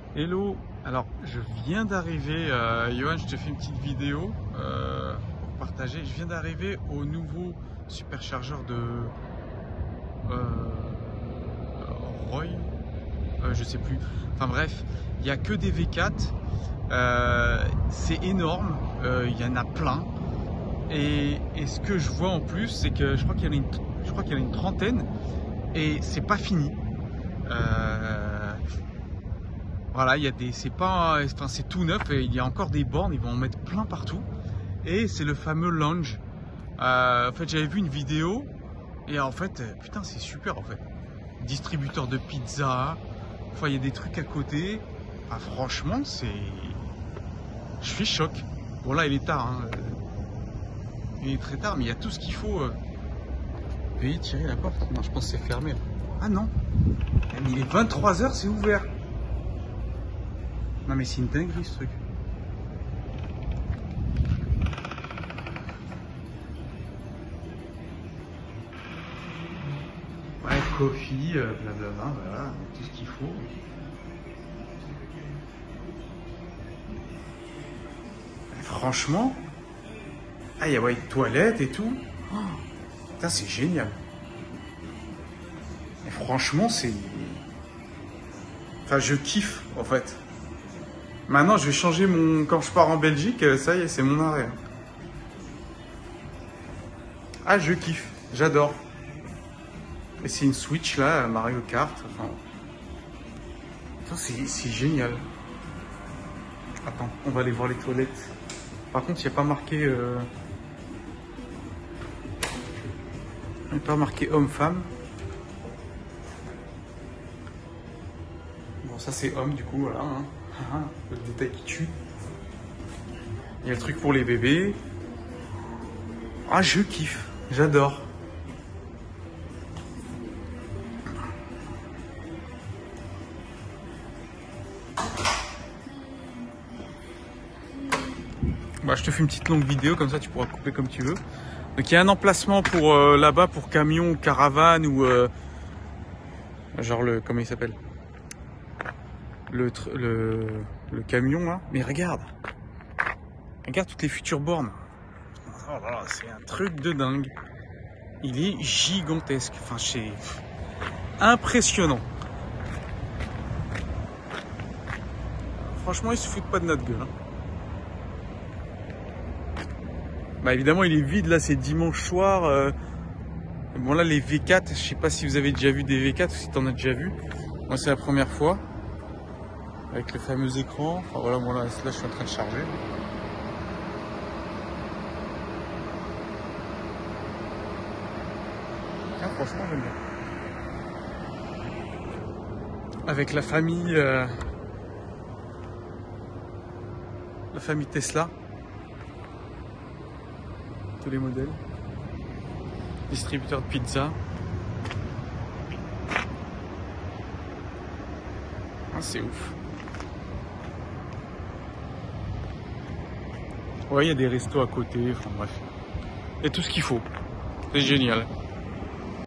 Hello, alors je viens d'arriver, Johan, je te fais une petite vidéo pour partager. Je viens d'arriver au nouveau superchargeur de Roy, je sais plus. Enfin bref, il n'y a que des V4, c'est énorme, il y en a plein. Et ce que je vois en plus, c'est que je crois qu'il y en a une trentaine et c'est pas fini. Voilà, il y a des, c'est pas, enfin c'est tout neuf et il y a encore des bornes, ils vont en mettre plein partout. Et c'est le fameux lounge. En fait, j'avais vu une vidéo et en fait, putain, c'est super en fait. Distributeur de pizza, enfin il y a des trucs à côté. Enfin, franchement, c'est, je suis choc. Bon là, il est tard, hein. Il est très tard, mais il y a tout ce qu'il faut. Veuillez tirer la porte. Non, je pense que c'est fermé. Là. Ah non, mais il est 23 h, c'est ouvert. Non mais c'est une dinguerie ce truc. Ouais, coffee, blablabla, voilà, tout ce qu'il faut. Et franchement, ah il y a ouais, une toilette et tout. Oh, putain, c'est génial. Et franchement, c'est... Enfin, je kiffe en fait. Maintenant, je vais changer mon... Quand je pars en Belgique, ça y est, c'est mon arrêt. Ah, je kiffe. J'adore. Et c'est une Switch, là, Mario Kart. Enfin... C'est génial. Attends, on va aller voir les toilettes. Par contre, il n'y a pas marqué... Il n'y a pas marqué homme-femme. Bon, ça, c'est homme, du coup, voilà. Hein. Le détail qui tue. Il y a le truc pour les bébés. Ah, je kiffe. J'adore. Bah, je te fais une petite longue vidéo, comme ça tu pourras couper comme tu veux. Donc il y a un emplacement pour là-bas pour camion ou caravane ou genre le... Comment il s'appelle? Le camion là. Mais regarde. Regarde toutes les futures bornes. Oh là là, c'est un truc de dingue. Il est gigantesque. Enfin, c'est impressionnant. Franchement, ils se foutent pas de notre gueule. Hein. Bah évidemment, il est vide là, c'est dimanche soir. Bon là, les V4, je sais pas si vous avez déjà vu des V4 ou si t'en as déjà vu. Moi, c'est la première fois. Avec le fameux écran. Enfin voilà, bon là, je suis en train de charger. Ah, franchement, j'aime bien. Avec la famille Tesla. Tous les modèles. Distributeur de pizza. Ah, c'est ouf. Ouais, il y a des restos à côté, enfin bref. Il y a tout ce qu'il faut. C'est génial.